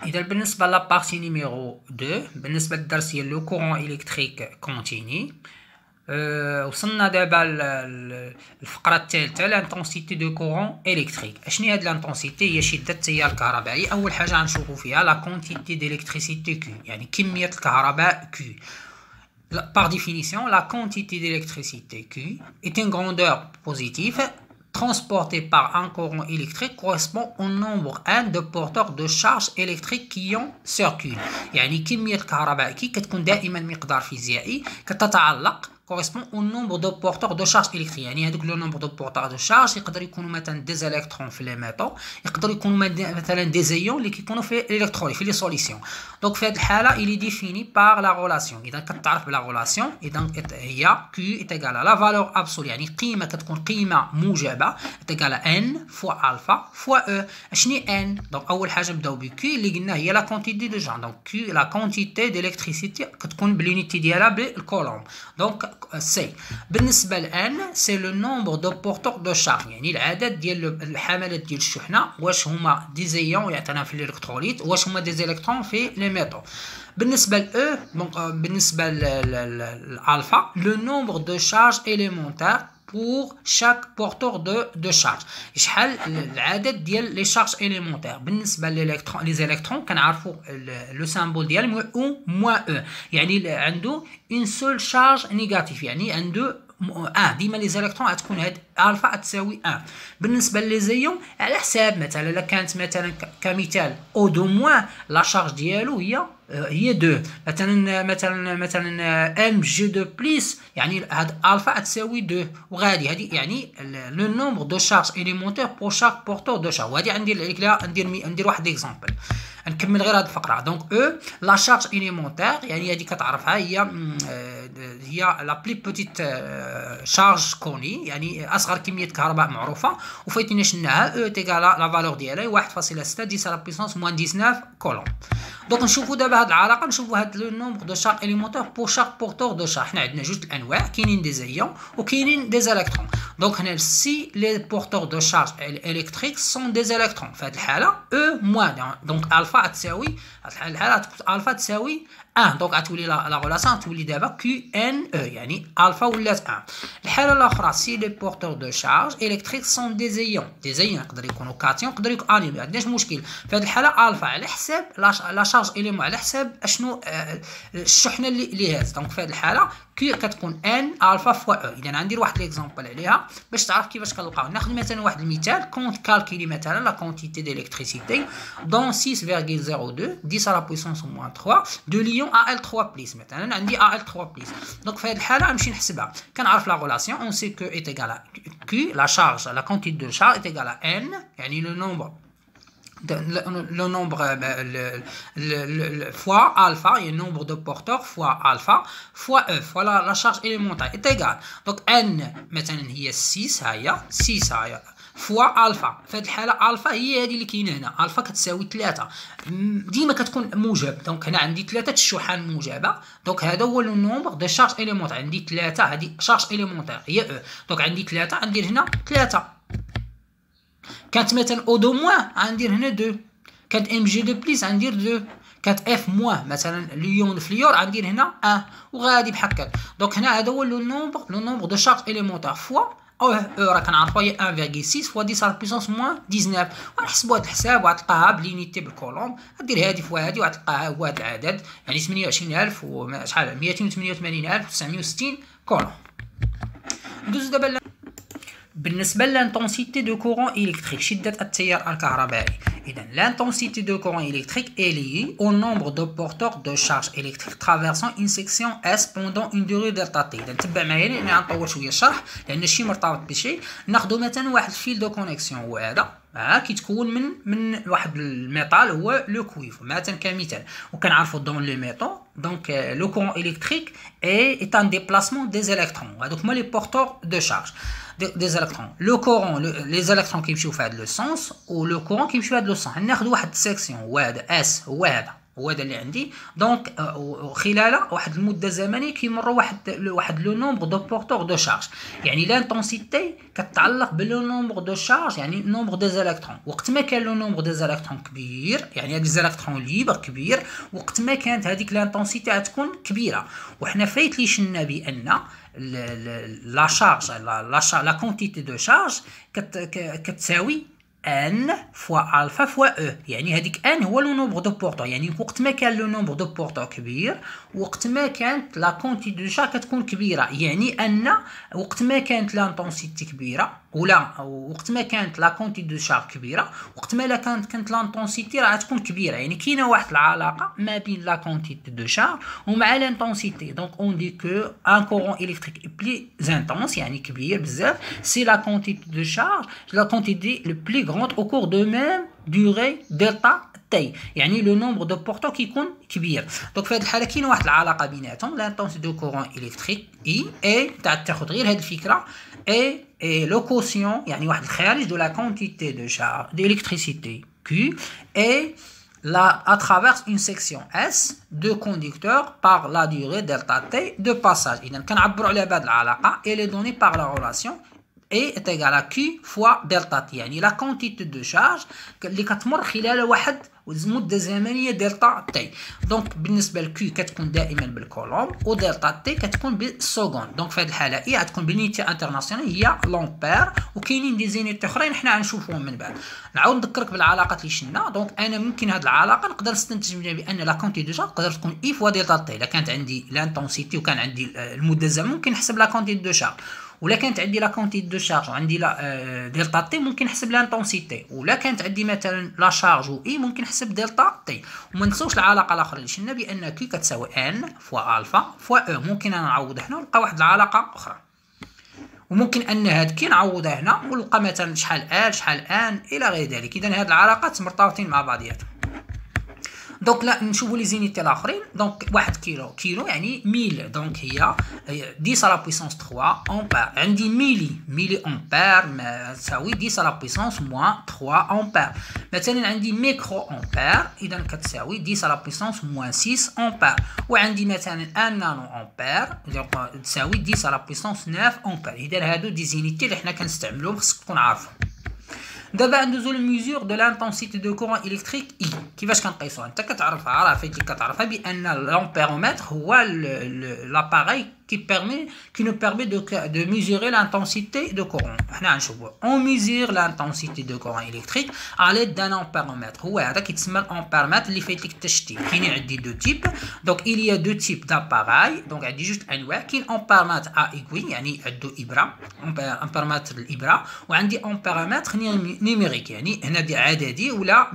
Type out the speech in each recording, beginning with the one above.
إذا بالنسبة لابارتي نيميرو 2 بالنسبة للدرس ديال لو كورون إلكتريك كونتيني. وصلنا دابا الفقرة الثالثة لانتونسيتي دو كورون إلكتريك. اشني هاد لانتونسيتي؟ هي شدة التيار الكهربائي. أول حاجة غنشوفو فيها لا كونتيتي ديليكتريسيتي كيو، يعني كمية الكهرباء كيو. Par définition, la quantité d'électricité Q est une grandeur positive transportée par un courant électrique correspond au nombre n de porteurs de charge électrique qui ont circulent. يعني كمية الكهرباء كي كتكون دائما مقدار فيزيائي كتتعلق correspond au nombre de porteurs de charge électrique. يعني هذوك لو nombre de porteurs de charge يقدر يكونوا مثلا دي الكترون في لي ميتال، يقدر يكونوا مثلا دي زيون اللي كيكونوا في الالكتروليت في لي سوليسيون. دونك في هذه الحاله il est défini par la relation. اذا كتعرف بلا relation اذا هي Q est égal à la valeur absolue، يعني قيمه كتكون قيمه موجبه est égal à n fois alpha fois e. اشني n؟ دونك اول حاجه نبداو ب Q اللي قلنا هي لا كونتيتي دو جان. دونك Q لا كونتيتي ديليكتريسيتي كتكون باليونيتي ديالها بالكولوم. دونك سي بالنسبه لان سي لو نومبر دو بورتور دو شارج، يعني العدد ديال الحملات ديال الشحنه، واش هما دي زيون يعطينا في الالكتروليت، واش هما دي الكترون في لي ميتال. بالنسبه ل دونك بالنسبه للالفا لو نومبر دو شارج اليمونتير pour chaque porteur de charge. شحال العدد ديال لي شارج اليمونتير. بالنسبه للالكترون لي زالكترون كنعرفوا لو سامبول ديال او موان او، يعني عنده اون سول شارج نيجاتيف، يعني عنده ديما لي زالكترون غتكون هاد الفا تساوي 1. بالنسبه لي زيون على حساب مثلا الا كانت مثلا كمثال او دو موان لا شارج ديالو هي 2 مثلا ام جي دو بليس، يعني هاد الفا تساوي 2 وغادي هادي يعني لو نومبر دو شارج اليمونتير بور شاك بورتور دو شارج. وهادي ندير واحد اكزامبل نكمل غير هاد الفقره. دونك او لا شارج اليمونتير يعني هادي كتعرفها هي لا بلي بوتيت شارج كوني، يعني اصغر كميه كهرباء معروفه، وفايتينا شناها او تيغال لا فالور ديالها 1.6 10 على بيسونس موان 19 كولوم. دونك نشوفوا دابا هاد العلاقه، نشوفوا هاد لو نومبر دو شارج اليمونتير بور شاك بورتور دو شارج. حنا عندنا جوج الانواع، كاينين دي زيون وكاينين دي الكترون. دونك هنا سي لي بورتور دو شارج الكتريك سون دي الكترون، في هاد الحاله او موان دونك الفا تساوي الحاله الفا تساوي 1. دونك غتولي لا غولاسيون تولي دابا كيو ان او، يعني الفا ولات 1. الحاله الاخرى سي لي بورتور دو شارج الكتريك سون دي زيون يقدر يكونوا كاتيون يقدر يكون انيون، ما عندناش مشكل. في هذه الحاله الفا على حساب لا شارج اليمون على حساب اشنو الشحنه اللي هاز. دونك في هذه الحاله كي كتكون ان الفا فوا او. اذا غندير واحد ليكزامبل عليها باش تعرف كيفاش كنلقاو. ناخذ مثلا واحد المثال كونت كالكيلي مثلا لا كونتيتي ديليكتريسيتي دون 6.02 10 على بويسونس موان 3 دو ليون AL3 بليس. مثلا عندي AL3 بليس. دونك في هذه الحاله نمشي نحسبها، كنعرف لا غولاسيون اون سي كو ايت ايغال كي لا شارج لا كونتيتي دو شارج ايت ايغال ان، يعني لو نومبر fois alpha, il y a le nombre de porteurs fois alpha fois E fois la charge élémentaire est égal. Donc n مثلا هي 6 هيا 6 هيا فوا الفا. في هذه الحاله الفا هي هذه اللي كاينه هنا، الفا كتساوي 3 ديما كتكون موجب. دونك هنا عندي 3 الشحن موجبه. دونك هذا هو لو نومبر دو شارج اليمونتير، عندي 3 هذه شارج اليمونتير هي او. دونك عندي 3 غندير هنا 3. كانت مثلا او دو موان غندير هنا 2. كانت ام جي دو بليس غندير 2. كانت اف موان مثلا ليون فليور غندير هنا 1 وغادي بحال هكا. دونك هنا هذا هو لو نومبر دو شارج اليمونتير فوا او راه كنعرفوا هي 1.6 فوا 10 على بيسونس موان 19. غنحسبوا هذا الحساب وغتلقاها بلينيتي بالكولوم، غدير هذه فوا هذه وغتلقاها هو هذا العدد، يعني 28000 وشحال 288960 كولوم. ندوزو دابا بالنسبه للانتونسيتي دو كورون الكتريك شده التيار الكهربائي. اذا لانتونسيتي دو كورون الكتريك est liée au nombre de porteurs de charge électrique traversant une section S pendant une durée delta t. اذا تبع معايا لان غنطول شويه الشرح لان الشيء مرتبط بشيء. ناخذ مثلا واحد الفيل دو كونيكسيون هو هذا كيتكون من واحد الميتال هو لو كويف مثلا كمثال، وكنعرفوا دون لي ميتال دونك لو كورون الكتريك est un déplacement des électrons. هذوك هما لي بورتور دو شارج des électrons. Le courant les électrons كيمشيو في هذا لو سونس و لو كورون كيمشيو في هذا لو سونس. ناخذ واحد السيكسيون هو هذا اس هو هذا هو هذا اللي عندي. دونك خلال واحد المده زمنيه كيمروا واحد لو نومبر دو بورتور دو شارج. يعني لانتونسيتي كتعلق بلو نومبر دو شارج، يعني نومبر دو زالكترون. وقت ما كان لو نومبر دو زالكترون كبير، يعني هاد زالكترون ليبر كبير، وقت ما كانت هذيك لانتونسيتي غتكون كبيره. وحنا فايت لي شنا بان لا شارج لا كونتيتي دو شارج كتساوي ان فوا الفا فوا او. يعني هذيك ان هو لو نومبر دو بورتور، يعني وقت ما كان لو نومبر دو بورتور كبير، وقت ما كانت لا كونتيتي دو شارج كتكون كبيره. يعني ان وقت ما كانت لانتونسيتي كبيره، ولا وقت ما كانت لا كونتيتي دو شارج كبيره، وقت ما كانت لانتونسيتي راه تكون كبيره. يعني كاينه واحد العلاقه ما بين لا كونتيتي دو شارج ومع لانتونسيتي. دونك اون دي كو ان كورون الكتريك بلي انتونس، يعني كبير بزاف، سي لا كونتيتي دو شارج لا كونتيتي لو بلي غروند او كور دو ميم دوري دلتا تي، يعني لو نومبر دو بورتور كيكون كبير. دونك في هذه الحاله كاينه واحد العلاقه بيناتهم، لانتونسيتي دو كورون الكتريك اي تاع تاخذ غير هذه الفكره et le quotient, يعني واحد الخارج de la quantité de charge d'électricité Q et à travers une section S de conducteurs par la durée delta T de passage. إذا كنعبروا على هذه العلاقة et les données par la relation E est égal à Q fois delta T، يعني la quantité de charge اللي كتمر خلال واحد مده زمنيه دلتا تي. دونك بالنسبه لكيو كتكون دائما بالكولوم، و دلتا تي كتكون بالسكوند. دونك في هذه الحاله اي غتكون باليونيتي انترناسيونال هي لامبير، وكاينين دي زينيت اخرين حنا غنشوفوهم من بعد. نعاود نذكرك بالعلاقات اللي شفنا. دونك انا ممكن هذه العلاقه نقدر نستنتج منها بان لا كونتي دو شارج تقدر تكون اي فوا دلتا تي. الا كانت عندي لانتونسيتي وكان عندي المده الزمنيه ممكن نحسب لا كونتي دو شارج، ولا كانت عندي لا كونتيتي دو شارج وعندي لا دلتا تي ممكن نحسب لانتونسيتي، ولا كانت عندي مثلا لا شارج و اي ممكن نحسب دلتا تي. وما ننساوش العلاقه الاخرى اللي شفنا بان كي كتساوي ان فوا الفا فوا او. ممكن انا نعوض هنا ونلقى واحد العلاقه اخرى، وممكن ان هاد كي نعوضها هنا ونلقى مثلا شحال ان الى غير ذلك. اذا هاد العلاقات مرتبطين مع بعضياتهم. دونك لا نشوفوا لي زينيتي الاخرين. دونك 1 كيلو يعني 1000، دونك هي 10 على بويسونس 3 امبير. عندي ميلي امبير تساوي 10 على بويسونس موان 3 امبير. مثلا عندي ميكرو امبير، اذا كتساوي 10 على بويسونس موان 6 امبير. وعندي مثلا 1 نانو امبير دونك تساوي 10 على بويسونس 9 امبير. اذا هادو دي زينيتي اللي حنا كنستعملوهم، خصك تكون عارفهم. دابا ندوزو للميزور دو لانتونسيتي دو كورون الكتريك اي. كيفاش كنقيسوها؟ انت كتعرفها، راه فايت لك كتعرفها بان لامبيرومتر هو لاباراي qui nous permet de mesurer l'intensité de courant. On mesure l'intensité de courant électrique à l'aide d'un ampéromètre. هو هذا كيتسمى الامبيرمتر اللي فايت لك التشتيت. كاينين عندي دو تيب، دونك il y a deux types d'appareils. دونك عندي جوج انواع. كاين امبيرمتر ا ايغوي يعني عنده ابره، امبيرمتر الابره، وعندي امبيرمتر نيميريك يعني هنا عددي ولا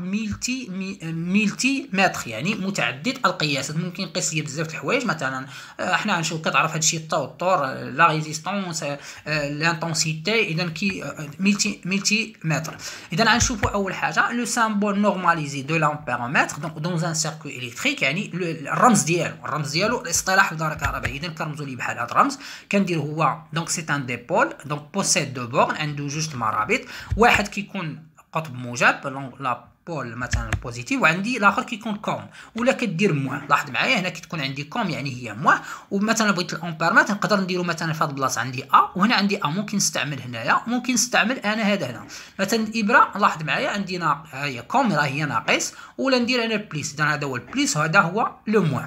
ملتي متر يعني متعدد القياسات. ممكن نقيس بزاف د الحوايج، مثلا حنا غنشوف كتعرف هادشي التوتر، لا ريزيستونس، لانتونسيتي، اذا كي ملتي متر. اذا غنشوفوا اول حاجه لو سامبول نورماليزي دو لامبيرومتر. دونك دون ان سيركوي الكتريك يعني الرمز ديالو الاصطلاح في الدار الكهربائيه. اذا كنرمزوا ليه بحال هذا الرمز كندير هو دونك سي ان ديبول، دونك بوسيد دو بورن، عنده جوج المرابط، واحد كيكون قطب موجب لا بول مثلا بوزيتيف، وعندي الاخر كيكون كوم ولا كدير موان. لاحظ معايا هنا كتكون عندي كوم يعني هي موان. ومثلا بغيت الامبيرمتر نقدر نديرو مثلا في هاد البلاصه عندي ا، وهنا عندي ا ممكن نستعمل هنايا، ممكن نستعمل انا هذا هنا مثلا الابره. لاحظ معايا عندنا هي كوم راه هي ناقص، ولا ندير انا بليس. اذا هذا هو البليس وهذا هو لو موان.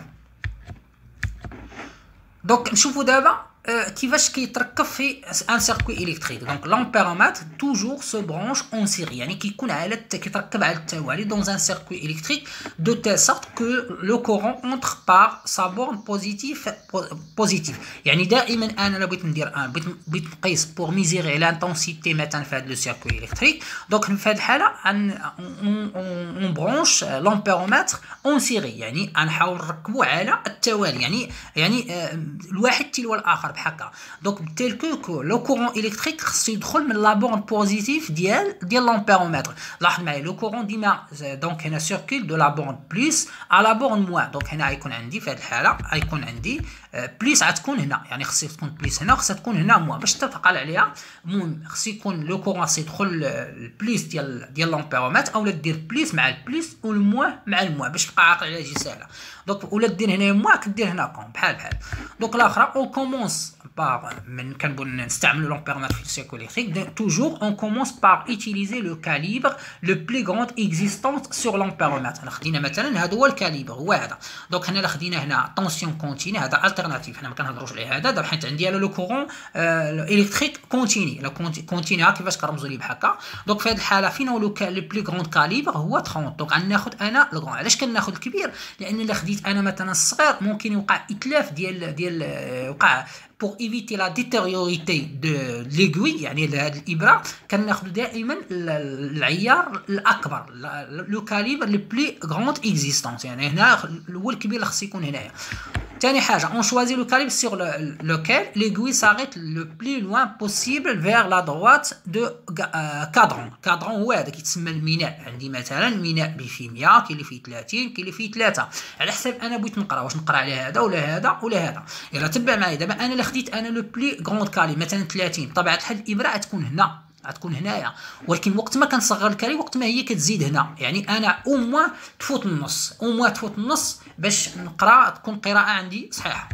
دونك نشوفوا دابا كيفاش كيتركب في ان سيركوي الكتريك. دونك لامبيرومتر توجور سو برونش اون سيري، يعني كيكون على كيتركب على التوالي دون ان سيركوي الكتريك دو تيل سورت كو لو كورون اونتر بار سا بورن بوزيتيف. يعني دائما انا بغيت ندير بغيت نقيس بور ميزيري لانتونسيتي مثلا في هذا لو سيركوي الكتريك. دونك في هذه الحاله اون برونش لامبيرومتر اون سيري، يعني غنحاول نركبو على التوالي، يعني الواحد تلو الاخر. بحال دونك تيل كو لو كورون الكتريك خصو يدخل من لا بورن بوزيتيف ديال لامبيرومتر. لاحظ معايا لو كورون ديما دونك هنا سيركول دو لا بورن بلس على لا بورن موان. دونك هنا غيكون عندي في هذه الحاله غيكون عندي بلس غتكون هنا، يعني خصها تكون بلس هنا وخصها تكون هنا موان باش تتقال عليها. المهم خص يكون لو كورون خص يدخل البلس ديال لامبيرومتر، اولا دير بلس مع البلس والموان مع الموان باش تبقى عاقل عليها، تجي ساهله. دونك ولا دير هنا موان كدير هنا كون بحال. دونك الاخرى اون كومونس par نستعملوا l'ampéromètre physico-électrique. Toujours on commence par utiliser le calibre le plus grand existant sur l'ampéromètre. خدينا مثلا هذا هو الكاليبر هو هذا. دونك هنا خدينا هنا طونسيون كونتيني، هذا التيرناتيف حنا ما كنهضروش عليه هذا دابا، حيت عندي انا لو كورون الكتريك كونتيني. لا كونتيني ها كيفاش كنرمزوا ليه بحال هكا. دونك في هذه الحاله فين هو لو بلو غروند كاليبر هو 30. دونك غناخذ انا لو غرون. علاش كناخذ الكبير؟ لان الا خديت انا مثلا الصغير ممكن يوقع اتلاف ديال وقع pour éviter la détériorité de l'aiguille، يعني هذه الابره كناخذ دائما العيار الاكبر لو كاليبر لو بلي غروند اكزيستونس، يعني هنا هو الكبير اللي خص يكون هنايا. ثاني حاجه on choisit le calibre sur lequel l'aiguille s'arrête le plus loin possible vers la droite de cadran. cadran هو هذا كيتسمى الميناء. عندي مثلا ميناء اللي فيه 100، كاين اللي فيه 30، كاين اللي فيه 3 على حسب انا بغيت نقرا واش نقرا على هذا ولا هذا ولا هذا. يلا تبع معايا دابا انا اللي خديت انا لو بلي غروند كاليبر مثلا 30، بطبيعه الحال الابره غتكون هنا غتكون هنايا، ولكن وقت ما كنصغر الكاليبر وقت ما هي كتزيد هنا، يعني انا او موان تفوت النص باش نقرا تكون القراءه عندي صحيحه.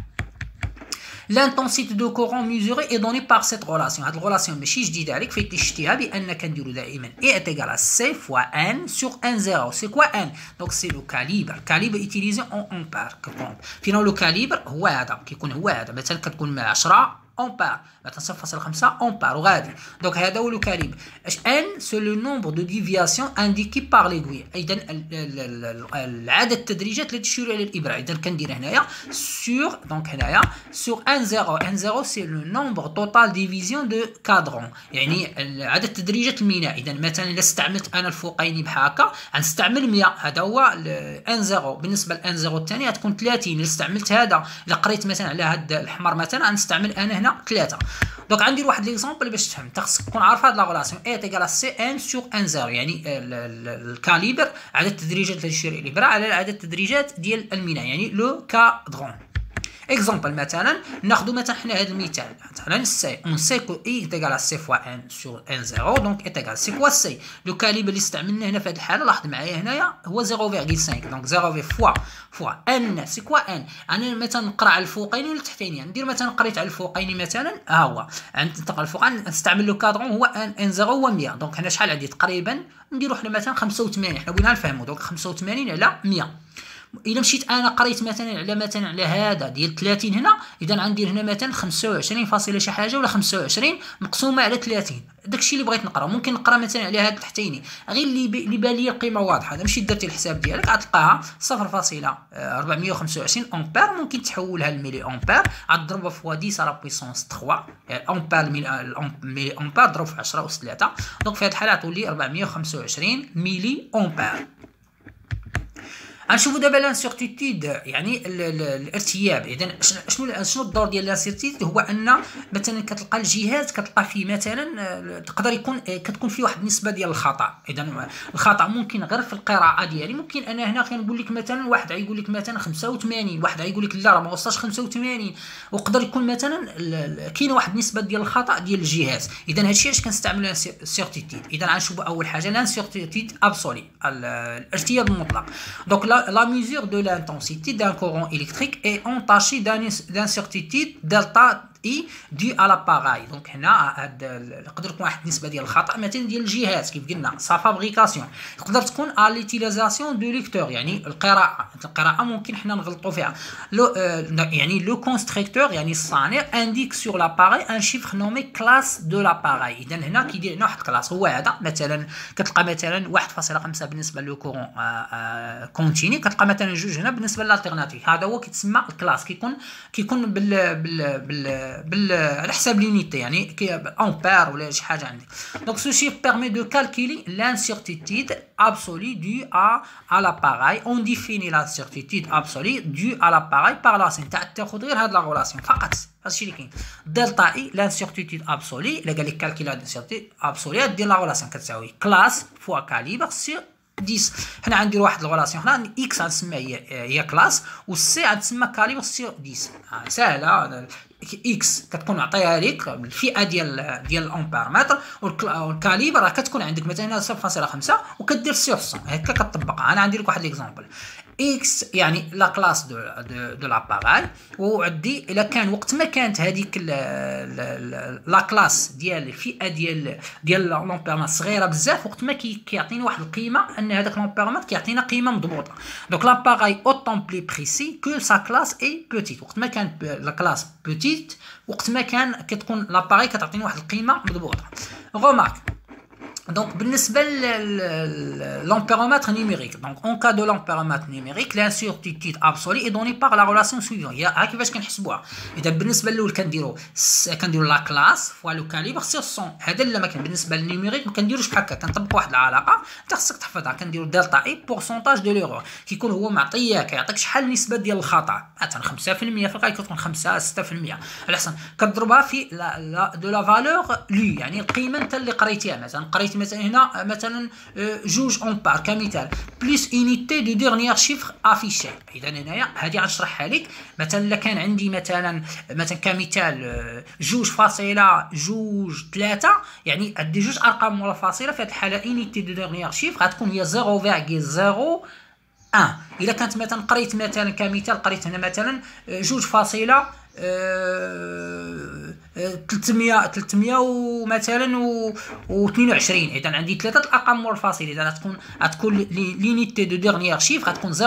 L'intensité de courant mesurée est donnée par cette relation. هاد الريلاسيون ماشي جديده عليك، فايت شتيها بان كنديرو دائما E est égal à C fois N sur N0. C'est quoi N? Donc c'est le calibre utilisé en ampères. فين لو كاليبر هو هذا كيكون هو هذا مثلا كتكون 10 امبير مثلا 0.5 امبير وغادي. دونك هذا هو لو كاليبر. ان سو لو نومبر دو ديفياسيون انديكي بار ليغوي، اذا العدد التدريجات اللي تشير على الابره. اذا كندير هنايا سور دونك هنايا سور ان زيرو سي لو نومبر توتال ديفيزيون دو كادرون، يعني عدد تدريجات الميناء. اذا مثلا الا استعملت انا الفوقيني بحال هكا غنستعمل 100، هذا هو ان زيرو. بالنسبه لان زيرو الثاني غتكون 30. الا استعملت هذا الا قريت مثلا على هذا الاحمر مثلا غنستعمل انا هنا 3. دونك غندير واحد ليكزامبل باش تفهم. انت خصك تكون عارف هاد لا ريلاسيون اي تيغال سي ان سور ان زيرو، يعني الكاليبر عدد التدريجات اللي تشير الابره على عدد التدريجات ديال الميناء، يعني لو كادرون. اكزامبل مثلا ناخذ مثلا حنا هذا المثال مثلا سي اون سي كو اي تيغال سي فوا ان سور ان زيرو. دونك اي تيغال سي كوا سي لو كاليبر اللي استعملنا هنا في هذه الحاله. لاحظ معايا هنايا هو 0.5. دونك 0 فوا ان سي كوا ان. انا مثلا نقرا على الفوقين ولا التحتين، ندير مثلا قريت على الفوقين مثلا ها هو ننتقل الفوقين نستعمل لو كادرون هو ان 0 هو 100. دونك هنا شحال عندي تقريبا نديرو حنا مثلا 85. حنا بغينا نفهموا دونك 85 على 100. الا مشيت انا قريت مثلا على هذا ديال 30 هنا، اذا غندير هنا مثلا 25 فاصله شي حاجه ولا 25 مقسومه على 30. داكشي اللي بغيت نقرا. ممكن نقرا مثلا على هذا التحتيني غير اللي بان لي القيمه واضحه. اذا مشيت درتي الحساب ديالك غتلقاها 0.425 امبير. ممكن تحولها لميلي امبير غتضربها في 10 على بويسونس 3 امبير. ميلي امبير ضرب في 10 اس 3. دونك في هذه الحاله تولي 425 ميلي امبير. غنشوفوا دابا لانسيرتيتود يعني الارتياب. اذا شنو الدور ديال لانسيرتيتود؟ هو ان مثلا كتلقى الجهاز كتلقى فيه مثلا تقدر يكون كتكون فيه واحد النسبه ديال الخطا. اذا الخطا ممكن غير في القراءه ديالي. ممكن انا هنا كنقول لك مثلا واحد غيقول لك مثلا 85، واحد غيقول لك لا راه ما وصلش 85، ويقدر يكون مثلا كاينه واحد النسبه ديال الخطا ديال الجهاز. اذا هادشي علاش كنستعملوا لانسيرتيتود. اذا غنشوفوا اول حاجه لانسيرتيتود ابسولي الارتياب المطلق. دونك la mesure de l'intensité d'un courant électrique est entachée d'incertitude delta اي دي على l'appareil. دونك هنا يقدر يكون واحد النسبه ديال الخطا مثلا ديال الجهاز كيف قلنا سا فابريكاسيون. تقدر تكون ا ليتيليزاسيون دو ليكتور، يعني القراءه ممكن حنا نغلطوا فيها. يعني لو كونستركتور يعني الصانع انديك سور لاباراي ان شيفر نومي كلاس دو لاباراي. اذا هنا كيدير لنا واحد كلاس هو هذا. مثلا كتلقى مثلا 1.5 بالنسبه لو كورون كونتيني، كتلقى مثلا 2 هنا بالنسبه للالتيرناتيف. هذا هو كيتسمى الكلاس. كيكون بال على حساب لونيتي يعني امبير ولا شي حاجه عندك. دونك سو شيف بيرمي دو كالكولي l'incertitude absolue due à l'appareil. On définit l'incertitude absolue due à l'appareil par la سين تاخذ غير هاد لا غولاسيون فقط. هادشي اللي كاين دلتا اي l'incertitude absolue. الا قال لك كالكولي l'incertitude absolue دير لا غولاسيون كتساوي كلاس فوا كاليبر سير 10. حنا غنديرو واحد الغولاسيون هنا اكس غنسميها هي كلاس والسي غنسمى كاليبر سير 10. ساهله. اكس كتكون معطيها لك الفئه ديال الامبيرمتر والكاليبر راه كتكون عندك مثلا 0.5 وكدير سير 100 هكا كتطبقها. انا غندير لك واحد ليكزامبل. اكس يعني لا كلاس دو لاباراي وعندي الا كان وقت ما كانت هذيك لا كلاس ديال الفئه ديال لامبيرمتر صغيره بزاف وقت ما كيعطيني واحد القيمه ان هذاك لامبيرمتر كيعطينا قيمه مضبوطه. دونك لاباراي اوتون بلي بريسي كو سا كلاس اي بوتيت. وقت ما كانت لا كلاس بوتيت وقت ما كتكون لاباراي كتعطيني واحد القيمه مضبوطه. غومارك donc بالنسبه l'ampéromètre numérique. Donc en cas de l'ampéromètre numérique l'incertitude absolue est donnée par la relation suivante. ها كيفاش كنحسبوها. اذا بالنسبه الاول كنديروا لا كلاس فوا لو كاليبر سير 100. هذا لا ما كان. بالنسبه للنيميريك ما كنديروش بحال هكا كنطبقوا واحد العلاقه انت خصك تحفظها. كنديروا دلتا اي بورسونتاج دو ليغور. كيكون هو معطياك كيعطيك شحال النسبه ديال الخطا مثلا 5% في الغالب كتكون 5 6% على حسب كتضربها في دو لا فالور لو يعني القيمه انت اللي قريتيها. مثلا قريت مثلا هنا مثلا جوج امبير كمثال بلس اونيتي دو ديرنيير شيفر افيشي. اذا هنايا هذه غنشرحها لك. مثلا الا كان عندي مثلا كمثال 2.23 يعني عندي جوج ارقام ولا فاصله. في هذه الحاله اونيتي دو ديرنيير شيفر غتكون هي 0.01. الا كانت مثلا قريت مثلا كمثال قريت هنا مثلا 300 ومثلا و22. اذا عندي ثلاثه الارقام والفاصله. اذا غتكون لينيتي دو ديرنيير شيفر غتكون 0.001.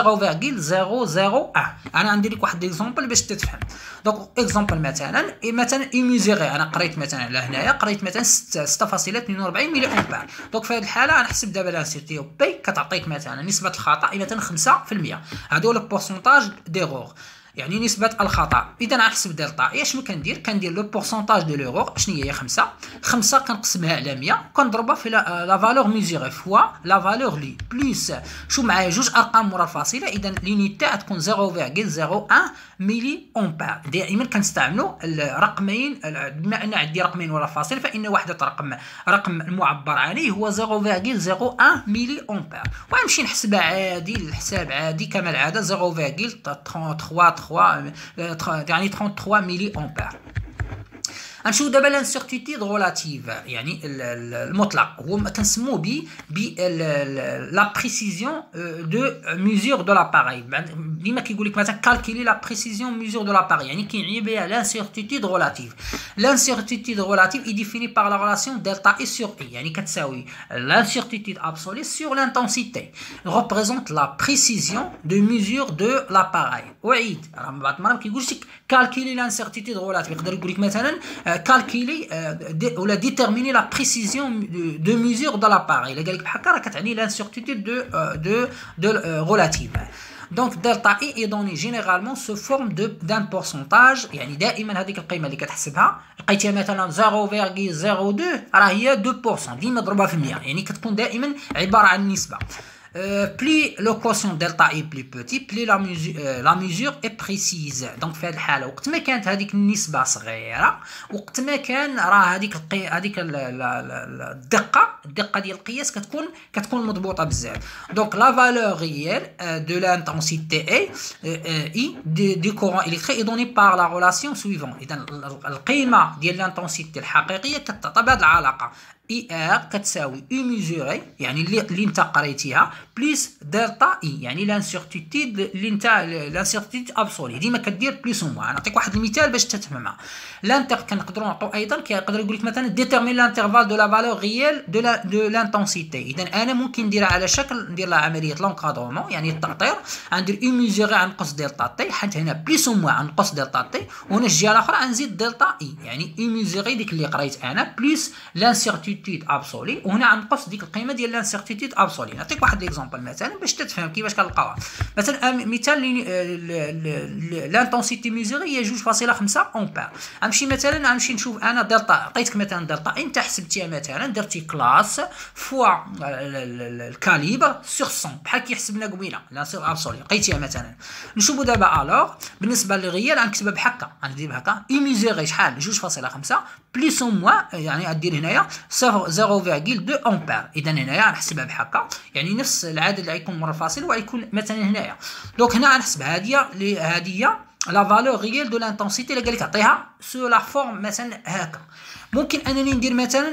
انا غندير لك واحد ليكزامبل باش تفهم. دونك اكزامبل مثلا ايميزيغي. انا قريت مثلا لهنايا قريت مثلا 6.42 ملي امبير. دونك في هذه الحاله غنحسب دابا لانسيتي بي كتعطيك مثلا نسبه الخطا مثلا 5%. هذا هو البورسونتاج ديغور يعني نسبة الخطأ. إذا غنحسب دلتا إي شنو كندير لو بورسونتاج دو ليغور شنو هي 5 كنقسمها على 100 وكنضربها في لا فالور ميزوري فوا لا فالور لي بليس شو معايا جوج ارقام مورا الفاصله. اذا لونيتي غتكون 0.01 ملي امبير. دائما كنستعملوا الرقمين بما ان عندي رقمين ورا الفاصله فان وحده رقم المعبر عليه هو 0.01 ملي امبير. وغنمشي نحسبها عادي الحساب عادي كما العاده 0.33 يعني 33 ملي امبير. غنشوفوا دابا لانسيرتيتود غولاتيف يعني المطلق هو كنسموه لا بريسيزيون دو ميزور دو لاباري. ديما كيقول لك مثلا كالكولي لا بريسيزيون ميزور دو لاباري يعني كيعني بها لانسيرتيتود غولاتيف. لانسيرتيتود غولاتيف اي ديفيني بار لا ريلاسيون دلتا اي سور اي يعني كتساوي لانسيرتيتود ابسولي سور لانتنسيتي ريبريزونت لا بريسيزيون دو ميزور دو لاباري. وعيد راه بعض المرات ما كيقولش لك كالكولي لانسيرتيتود غولاتيف. يقدر يقول لك مثلا calculer ou déterminer la précision de mesure de l'appareil. Il y a l'incertitude de relative. Donc delta I est donné généralement sous forme d'un pourcentage. يعني دائما هذيك القيمه اللي كتحسبها لقيتيها مثلا 0.02 راه هي 2%. ديما ضربها في 100 يعني كتكون دائما عباره عن نسبه. Plus le quotient delta est plus petit, plus la mesure est précise. Donc في هذه الحاله وقت ما كانت هذيك النسبه صغيره وقت ما كان راه هذيك الدقه ديال القياس كتكون مضبوطه بزاف. دونك لا فالور ريال دو لانتنسيتي اي دي كورون الكتريك est donnée par la relation suivante. اذا القيمه ديال لانتنسيتي الحقيقيه كتعطى بهذه العلاقه اي ار كتساوي اي ميزوري يعني اللي انت قريتيها بلس دلتا اي يعني لانسيرتيتود اللي انت لانسيرتيتود ابسولي. ديما كدير بلس و موان. نعطيك واحد المثال باش تفهمها. كنقدروا نعطوا ايضا كيقدر يقول لك مثلا ديتيرمين لانترفال دو لا فالور ريال دو لانتنسيتي. اذا انا ممكن نديرها على شكل ندير لها عمليه لونكادرومون يعني التأطير. غندير اي ميزوري غنقص دلتا تي حيت هنا بلس و موان غنقص دلتا تي وهنا الجهه الاخرى غنزيد دلتا اي يعني اي ميزوري ديك اللي قريت انا بلس لانسيرتيتود لانسيرتيتود ابسولي، وهنا غنقص ديك القيمه ديال لانسيرتيتود ابسولي. نعطيك واحد ليكزومبل مثلا باش تتفهم كيفاش كنلقاوها. مثلا مثال لانتونسيتي ميزوري هي 2.5 امبير. غنمشي مثلا نشوف انا دلتا، عطيتك مثلا دلتا انت حسبتيها مثلا درتي كلاس فوا الكاليبر سور 100 بحال كيحسبنا قبيله لانسير ابسولي، لقيتيها مثلا. نشوفوا دابا الوغ بالنسبه للغيال غنكتبها بحكا، غندير بهكا اي ميزوري شحال 2.5 بليس او موان، يعني غدير هنايا 0.2 امبير. اذا هنايا غنحسبها بحكا، يعني نفس العدد اللي غيكون مره فاصل وغيكون مثلا هنايا. دونك هنا غنحسب هذه هي لا فالور ريال دو لانتونسيتي اللي قال لك عطيها سو لا فورم مثلا هكا. ممكن انني ندير مثلا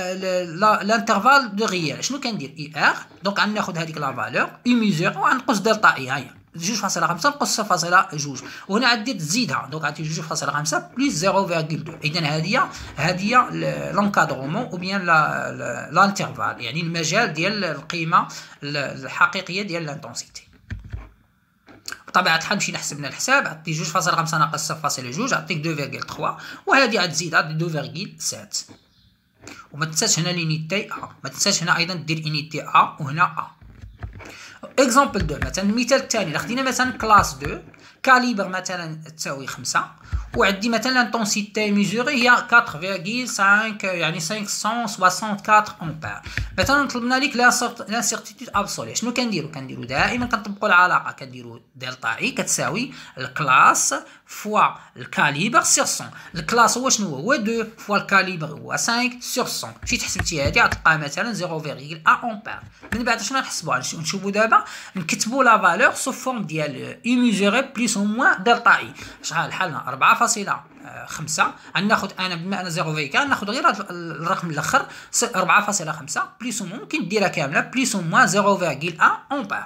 لانترفال دو ريال. شنو كندير اي ار، دونك غناخذ هذيك لا فالور اي ميزور وغنقص دلتا اي، هاهي 2.5 نقص 0.2، وهنا غادي تزيدها، دونك غادي 2.5 بلس 0.2. اذا هذه لونكادرومون او بيان لانترفال، يعني المجال ديال القيمه الحقيقيه ديال لانتونسيتي. بطبيعه الحال نمشي نحسب الحساب، عطي 2.5 ناقص 0.2 عطيك 2.3، وهذه غتزيد عطي 2.7. وما تنساش هنا لينيتي ا، ما تنساش هنا ايضا دير انيتي ا وهنا ا. اكزامبل 2 مثلا المثال الثاني، الا خدينا مثلا كلاس 2 كاليبر مثلا تساوي 5، وعندي مثلا لانتونسيتي ميزوري هي 4.5 يعني 564 امبير. مثلا طلبنا لك لانسيرتيتود ابسولي. شنو كنديرو دائما كنطبقوا العلاقه، كنديرو دلتا اي كتساوي الكلاس فوا الكاليبر سور 100. الكلاس هو شنو هو 2 فوا الكاليبر هو 5 سور 100. مشيت حسبتي هذه غتلقى مثلا 0.1 امبير. من بعد شنو نحسبوها، نشوفوا دابا نكتبوا لا فالور سو فورم ديال اي ميزوري بليس او موان دلتا اي. شحال حالنا 4.5. غناخذ انا بما ان 0.4 غناخذ غير هذا الرقم الاخر 4.5 بليس او موان، ممكن ديرها كامله بليس او موان 0.1 امبير.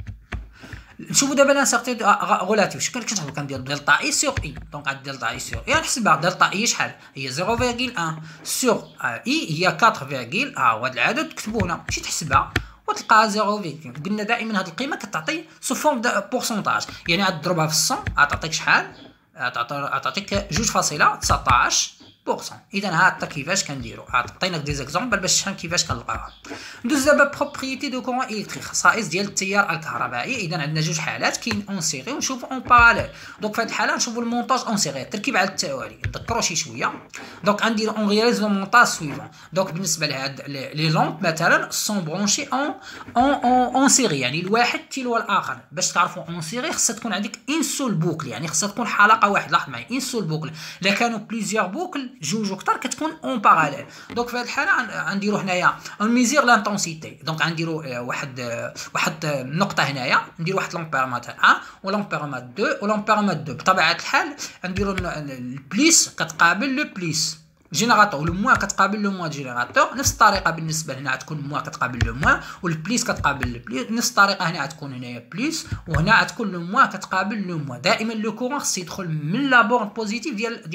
نشوفوا دابا لانسيرتي غولاتيف. شكون كنشوفوا كندير دلتا اي سور اي، دونك غاد دلتا اي سور اي غنحسبها. دلتا اي شحال هي 0.1 سور اي هي 4.1، وهذا العدد تكتبوا هنا ماشي تحسبها وتلقاها 0.1. قلنا دائما هذه القيمه كتعطي سو فورم دو بورسونتاج، يعني غتضربها في 100 غتعطيك شحال، غتعطيك 2.19%. اذا ها حتى كيفاش كنديروا، عطيناك دي زيكزامبل باش تفهم كيفاش كنلقاوها. ندوز دابا بروبريتي دو كورون الكتريك، خصائص ديال التيار الكهربائي. اذا عندنا جوج حالات، كاين اون سيري ونشوفوا اون باراليل. دونك في هذه الحاله نشوفوا المونتاج اون سيري، التركيب على التوالي. نذكروا شي شويه. دونك غنديروا اون رياليز لو مونتاج سويفون. دونك بالنسبه لهاد لي لامب مثلا سون برونشي اون سيري، يعني الواحد تلو الاخر. باش تعرفوا اون سيري خصها تكون عندك ان سول بوكل، يعني خصها تكون حلقه واحده. لاحظ معايا ان سول بوكل، الا كانوا بليزيور بوكل جوج اكثر كتكون اون باراليل. دونك في هذه الحاله غنديروا هنايا ميزير لانتونسيتي. دونك غنديروا واحد النقطه هنايا، ندير واحد لامبيرمتر 1 ولامبيرمتر 2 ولامبيرمتر 2. بطبيعه الحال نديروا البليس كتقابل لو بليس جينيراتور، ولو موان كتقابل لو موان جينيراتور. نفس الطريقه بالنسبه هنا غتكون موان كتقابل لو موان، والبليس كتقابل لو بليس. نفس الطريقه هنا غتكون هنايا بليس، وهنا غتكون لو موان كتقابل لو موان. دائما لو كورون خص يدخل من لا بورن بوزيتيف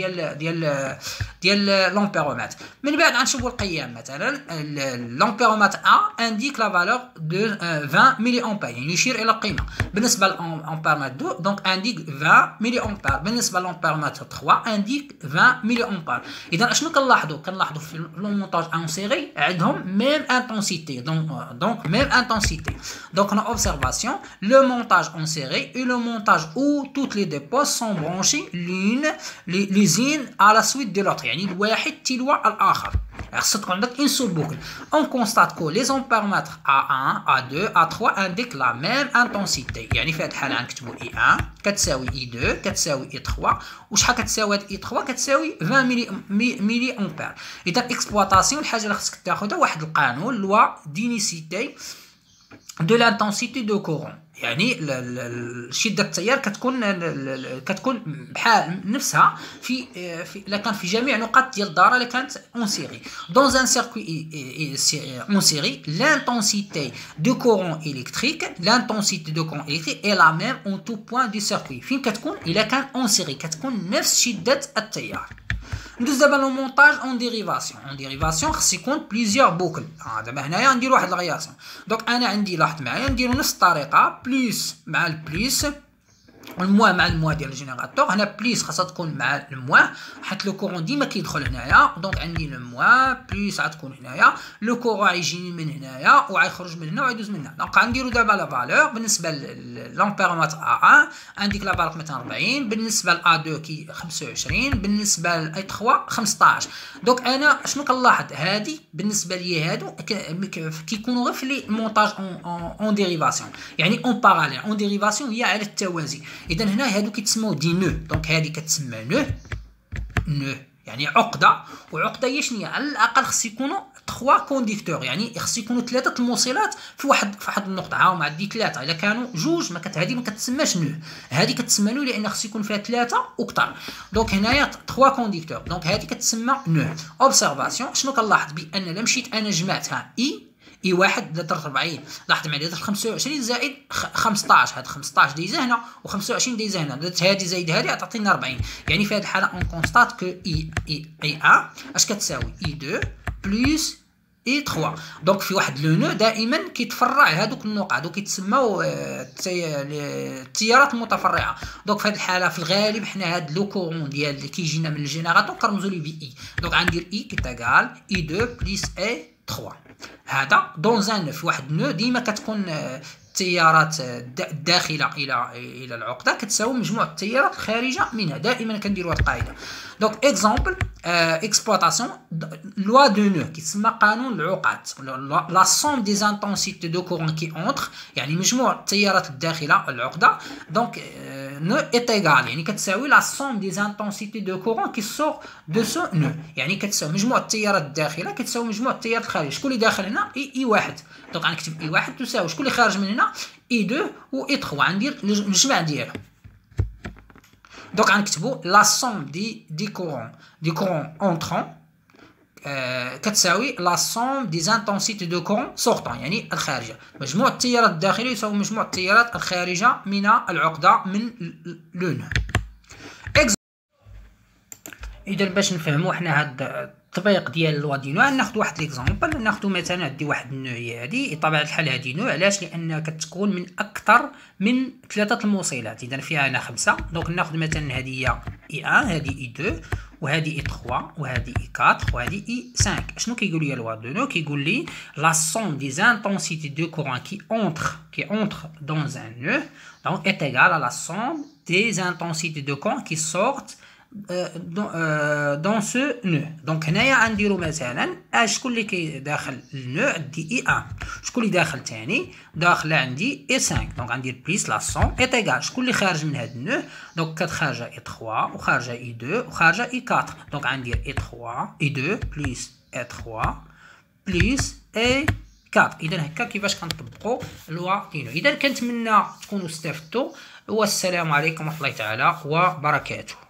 ديال لامبيرومتر. من بعد غنشوفوا القيام. مثلا لامبيرومتر ا انديك لا فالور دو 20 ملي امبير، يعني يشير الى القيمه. بالنسبه لامبيرمتر 2 دونك انديك 20 ملي امبير. بالنسبه لامبيرمتر 3 انديك 20 ملي امبير. اذا شنو كنلاحظوا في لو مونتاج اون سيري عندهم ميم انتونسيتي. دونك ميم انتونسيتي. دونك on a observation le montage en série et le montage où toutes les deux postes sont branchées les unes à la suite de l'autre، يعني الواحد تلو الاخر. خصك تكون عندك ان سول بوكل. اون كونستات كو لي زامبيرمتر A1 A2 A3 عندك لا ميم انتونسيتي، يعني في هذه الحاله غنكتبوا I1 كتساوي I2 كتساوي I3، وشحال كتساوي هاد I3 كتساوي 20 ملي امبير. اذا اكسبلوطاسيون الحاجه اللي خصك تاخذها واحد القانون لوا دينيسيتي دو لانتونسيتي دو كورون، يعني شده التيار كتكون بحال نفسها في الا كان في جميع نقاط ديال الدائره اللي كانت اون سيري. دون ان سيركوي اون سيري لانتونسيتي دو كورون الكتريك اي لا ميم اون تو بوين دو سيركوي. فين كتكون الا كان اون سيري كتكون نفس شده التيار. ندوز دابا لو مونتاج اون ديريفاسيون خص يكون بليزيور بوكل. دابا هنايا ندير واحد الغياسيون. دونك انا عندي لاحظت معايا نديرو نفس الطريقه بليس مع البليس الموا مع الموا ديال الجينيراتور. هنا بليس خاصها تكون مع الموا حيت لو كورون ديما كيدخل هنايا. دونك عندي لو موا بليس غتكون هنايا، لو كورون غيجيني من هنايا وغيخرج من هنا وغيدوز من هنا. دونك غنديرو دابا لا فالور بالنسبه للامبيرمتر ا1 عندك لا فالور 240، بالنسبه ل ا2 كي 25، بالنسبه ل اي3 15. دونك انا شنو كنلاحظ هادي بالنسبه لي هادو كيكونوا غير في لي مونتاج اون ديريفاسيون، يعني اون باراليل. اون ديريفاسيون هي على التوازي. اذا هنا هادو كيتسموا دي نو. دونك هادي كتسمى نو يعني عقده، وعقده هي شنو؟ على الاقل خص يكونوا 3 كونديكتور، يعني خص يكونوا 3 الموصلات في واحد النقطه. هاهم عندي 3. الا كانوا جوج هذه ما كتسماش نو، هذه كتسمى نو لان خص يكون فيها 3 وكثر. دونك هنايا 3 كونديكتور، دونك هذه كتسمى نو. اوبسيرفاسيون شنو كنلاحظ؟ بان الا مشيت انا جمعتها اي واحد درت 40، لاحظ معايا درت 25 زائد 15، هاد 15 دايزه هنا و25 دايزه هنا، درت هادي زائد هادي غتعطينا 40. يعني في هاد الحاله اون كونستات كو اي 1 اش كتساوي اي 2 بلس اي 3. دونك في واحد لو نو دائما كيتفرع هادوك النقط، هادو كيتسموا التيارات المتفرعه. دونك في هاد الحاله في الغالب حنا هاد لو كورون ديال اللي كيجينا من الجينيراتور كنرمزوا ليه ب اي. دونك غندير اي كيتاكال اي 2 بلس اي 3. هذا دون في واحد نو ديما كتكون التيارات الداخله الى العقده كتساوي مجموع التيارات الخارجه منها. دائما كنديروا هذه القاعده. دونك اكزامبل اكسبلوطاسيون لوا دو نو كيتسمى قانون العقد. لا سوم دي زانتونسيتي دو كورون كي اونتر، يعني مجموع التيارات الداخله العقده. دونك نو est égal يعني كتساوي لا سوم دي زانتونسيتي دو كورون كي سور دو سو نو، يعني كتساوي مجموع التيارات الداخله كتساوي مجموع التيارات الخارجيه. شكون اللي داخل هنا؟ اي واحد. دونك غنكتب اي واحد تساوي شكون اللي خارج من هنا؟ اي 2 و اي 3. غندير الجمع ديالهم. دونك غنكتبوا لا سوم دي كورون اونترون كتساوي لا سوم دي زانتونسيتي دو كورون سورتون، يعني الخارجه. مجموع التيارات الداخليه يساوي مجموع التيارات الخارجه من العقده من لو نو. اذا باش نفهموا حنا هاد التطبيق ديال لوا دي نو ناخذ واحد ليكزامبل. ناخذ مثلا عندي واحد النوعيه هذه بطبيعه الحال هذه نوع. علاش؟ لان كتكون من اكثر من 3 الموصلات، اذا فيها انا 5. دونك ناخذ مثلا هذه هي اي 1، هذه اي 2، وهذه اي 3، وهذه اي 4، وهذه اي 5. شنو كيقول لي لوا دو نو؟ كيقول لي لا سوم دي زانتونسيتي دو كورون كي اونتر دون ان نو دونك est égal à la somme des intensités de courant qui sortent دون سو نو. دونك هنايا غنديرو مثلا شكون اللي كيداخل النو؟ عندي اي 1. شكون اللي داخل ثاني؟ داخل عندي اي 5. دونك غندير بليس لا سون اي تيغال شكون اللي خارج من هاد النو؟ دونك كتخارجه اي 3 وخارجه اي 2 وخارجه اي 4. دونك غندير اي 3 اي 2 بليس اي 3 بليس اي 4. اذا هكا كيفاش كنطبقوا لوا دي نو. اذا كنتمنى تكونوا استفدتوا، والسلام عليكم ورحمه الله تعالى وبركاته.